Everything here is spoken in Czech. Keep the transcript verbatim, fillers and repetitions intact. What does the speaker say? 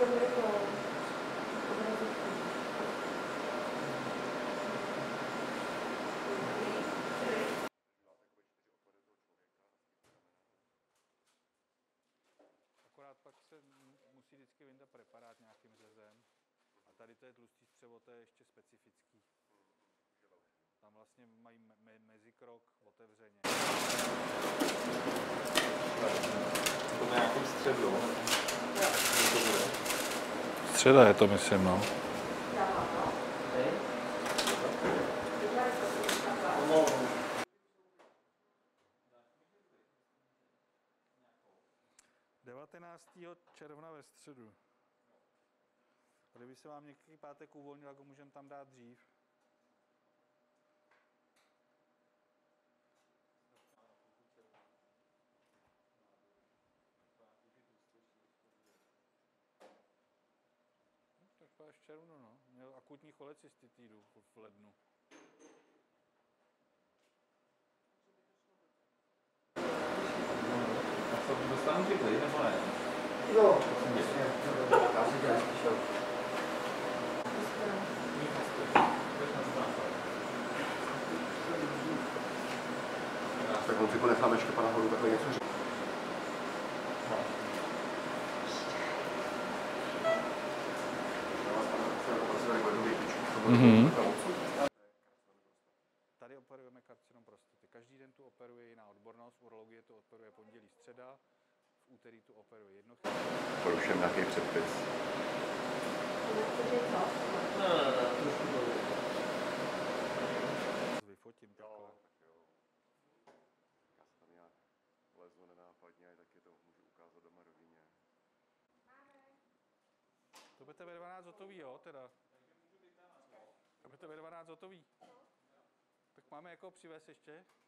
Akorát pak se musí vždycky vyndat preparát nějakým řezem. A tady to je tlustý střevo, to je ještě specifický. Tam vlastně mají me mezikrok otevřeně. To na nějakém středu. Středa je to, myslím, no. devatenáctého června ve středu. Kdyby se vám některý pátek uvolnil, tak ho můžeme tam dát dřív. No, tak to až v červnu, no. Měl akutní cholecystitidu v lednu. Dostanu ty klid, nebo ne? Jo, jasně. Já si tě neslyšel. Tak on si ponechám ještě pana Horu takhle něco říct. Mm-hmm. Tady operujeme karcinom prostaty. Každý den tu operuje jiná odbornost. Urologie tu operuje pondělí, středa. V úterý tu operuje jedno. Porušujem nějaký předpis. Vyfotím takhle. Já se tam nějak lezu nenápadně, tak je to můžu ukázat doma rodině. To budete ve dvanáct hotový, jo, teda? To budete ve dvanáct hotový. Tak máme jako přivést ještě?